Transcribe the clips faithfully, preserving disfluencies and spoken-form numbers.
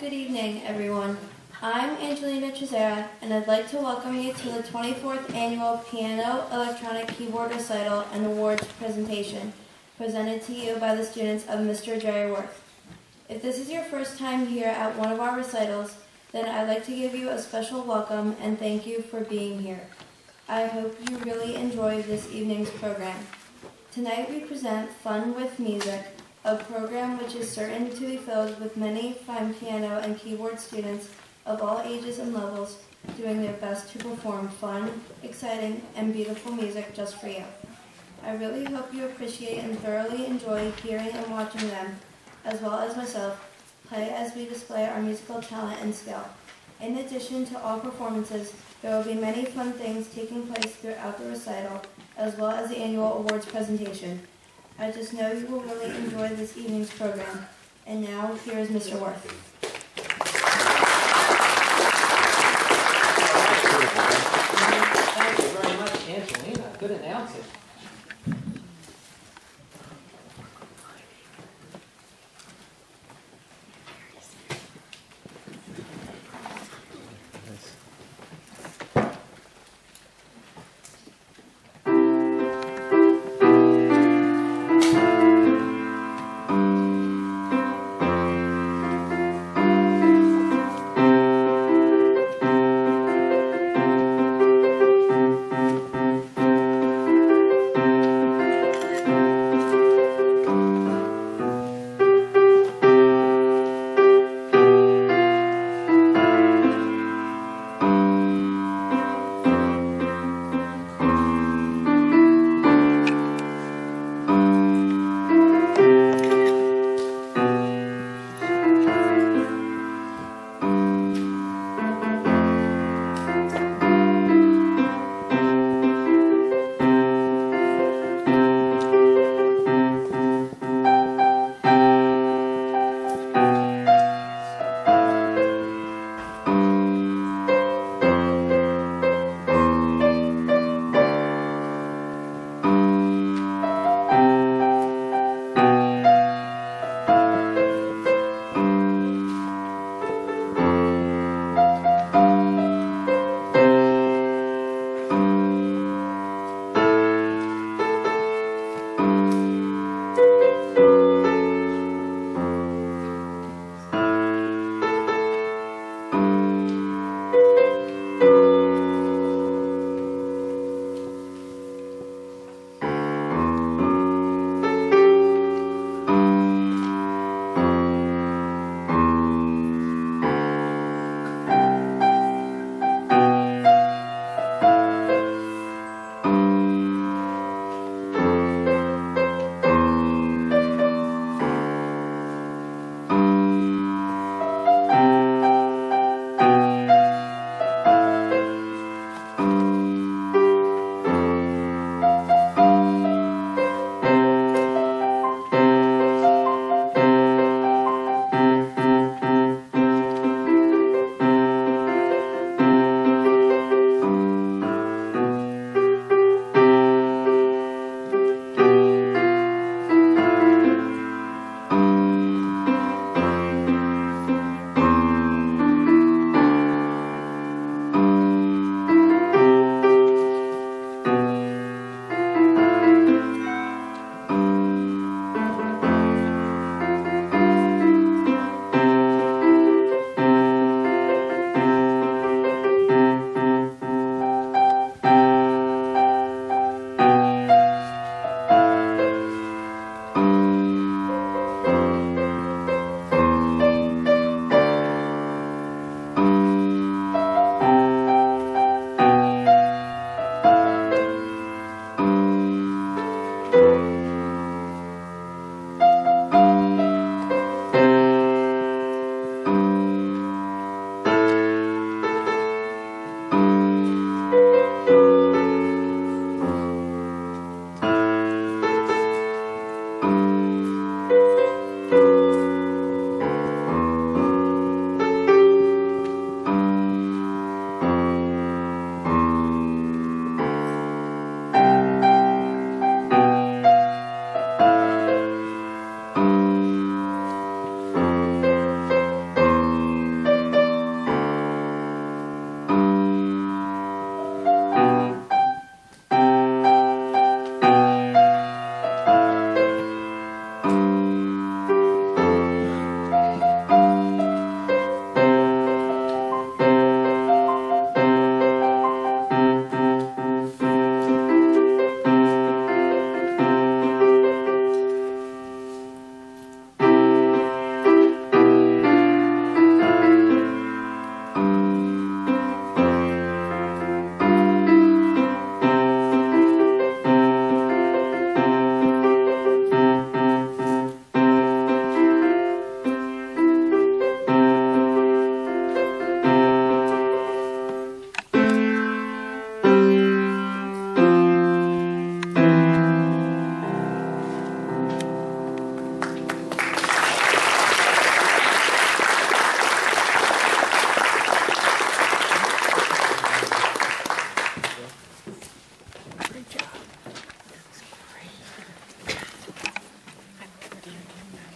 Good evening, everyone. I'm Angelina Trazzera, and I'd like to welcome you to the twenty-fourth Annual Piano Electronic Keyboard Recital and Awards presentation, presented to you by the students of Mister Jerryworth. If this is your first time here at one of our recitals, then I'd like to give you a special welcome and thank you for being here. I hope you really enjoyed this evening's program. Tonight we present Fun with Music, a program which is certain to be filled with many fine piano and keyboard students of all ages and levels doing their best to perform fun, exciting, and beautiful music just for you. I really hope you appreciate and thoroughly enjoy hearing and watching them, as well as myself, play as we display our musical talent and skill. In addition to all performances, there will be many fun things taking place throughout the recital, as well as the annual awards presentation. I just know you will really enjoy this evening's program. And now, here is Mister Worth. Thank you very much, Angelina. Good announcing.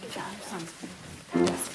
Good job. Sounds good.